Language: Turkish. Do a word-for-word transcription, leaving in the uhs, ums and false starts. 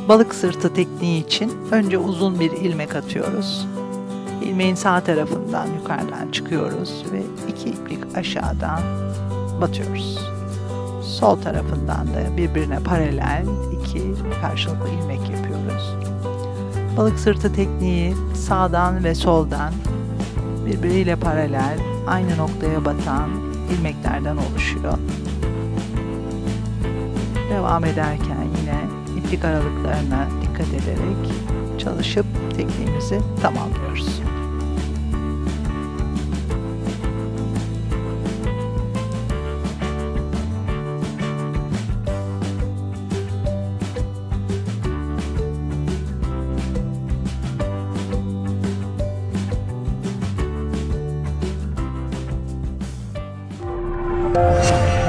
Balık sırtı tekniği için önce uzun bir ilmek atıyoruz. İlmeğin sağ tarafından yukarıdan çıkıyoruz ve iki iplik aşağıdan batıyoruz. Sol tarafından da birbirine paralel iki karşılıklı ilmek yapıyoruz. Balık sırtı tekniği sağdan ve soldan birbiriyle paralel aynı noktaya batan ilmeklerden oluşuyor. Devam ederken yine iplik aralıklarına dikkat ederek çalışıp tekniğimizi tamamlıyoruz. Thank you.